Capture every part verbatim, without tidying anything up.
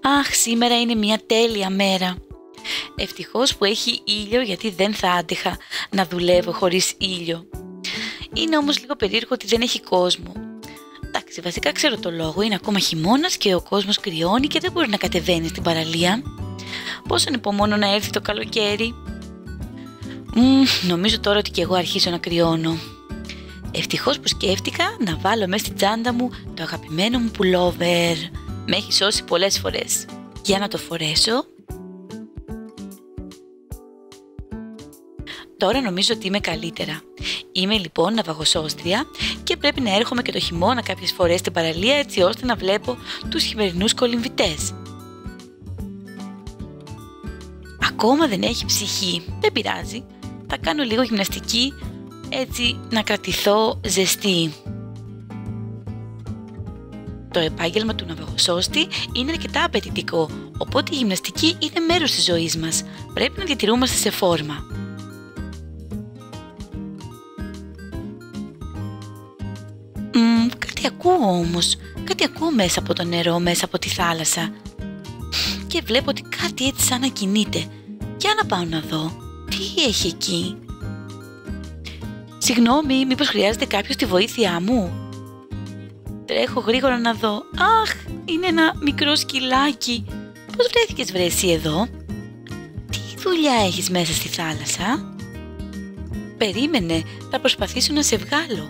Αχ, σήμερα είναι μια τέλεια μέρα. Ευτυχώς που έχει ήλιο, γιατί δεν θα άντεχα να δουλεύω χωρίς ήλιο. Είναι όμως λίγο περίεργο ότι δεν έχει κόσμο. Εντάξει, βασικά ξέρω το λόγο, είναι ακόμα χειμώνας και ο κόσμος κρυώνει και δεν μπορεί να κατεβαίνει στην παραλία. Πόσο ανυπομονώ να έρθει το καλοκαίρι. Μ, νομίζω τώρα ότι και εγώ αρχίζω να κρυώνω. Ευτυχώς που σκέφτηκα να βάλω μέσα στην τσάντα μου το αγαπημένο μου πουλόβερ. Με έχει σώσει πολλές φορές. Για να το φορέσω. Τώρα νομίζω ότι είμαι καλύτερα. Είμαι λοιπόν ναυαγοσώστρια και πρέπει να έρχομαι και το χειμώνα κάποιες φορές στην παραλία, έτσι ώστε να βλέπω τους χειμερινούς κολυμβητές. Ακόμα δεν έχει ψυχή, δεν πειράζει. Θα κάνω λίγο γυμναστική, έτσι να κρατηθώ ζεστή. Το επάγγελμα του ναυαγοσώστη είναι αρκετά απαιτητικό, οπότε η γυμναστική είναι μέρος της ζωής μας. Πρέπει να διατηρούμαστε σε φόρμα. Μ, κάτι ακούω όμως, κάτι ακούω μέσα από το νερό, μέσα από τη θάλασσα. Και βλέπω ότι κάτι έτσι σαν να κινείται. Για να πάω να δω, τι έχει εκεί. Συγγνώμη, μήπως χρειάζεται κάποιος τη βοήθειά μου? Τρέχω γρήγορα να δω. Αχ, είναι ένα μικρό σκυλάκι. Πώς βρέθηκες βρε εσύ εδώ? Τι δουλειά έχεις μέσα στη θάλασσα? Περίμενε, θα προσπαθήσω να σε βγάλω.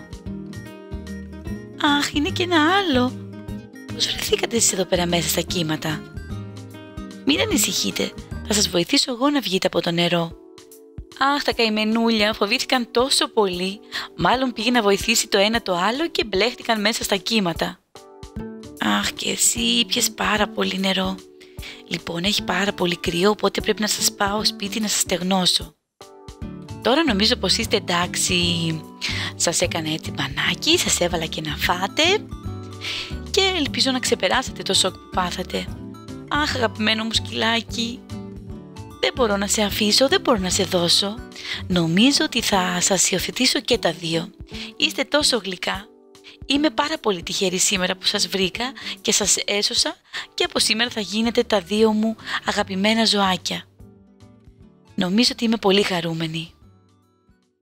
Αχ, είναι και ένα άλλο. Πώς βρεθήκατε εσείς εδώ πέρα μέσα στα κύματα? Μην ανησυχείτε, θα σας βοηθήσω εγώ να βγείτε από το νερό. Αχ, τα καημενούλια φοβήθηκαν τόσο πολύ. Μάλλον πήγε να βοηθήσει το ένα το άλλο και μπλέχτηκαν μέσα στα κύματα. Αχ, και εσύ πιες πάρα πολύ νερό. Λοιπόν, έχει πάρα πολύ κρύο, οπότε πρέπει να σας πάω σπίτι να σας στεγνώσω. Τώρα νομίζω πως είστε εντάξει. Σας έκανα έτσι μπανάκι, σας έβαλα και να φάτε και ελπίζω να ξεπεράσετε το σοκ που πάθατε. Αχ, αγαπημένο μου σκυλάκι. Δεν μπορώ να σε αφήσω, δεν μπορώ να σε δώσω. Νομίζω ότι θα σας υιοθετήσω και τα δύο. Είστε τόσο γλυκά. Είμαι πάρα πολύ τυχερή σήμερα που σας βρήκα και σας έσωσα και από σήμερα θα γίνετε τα δύο μου αγαπημένα ζωάκια. Νομίζω ότι είμαι πολύ χαρούμενη.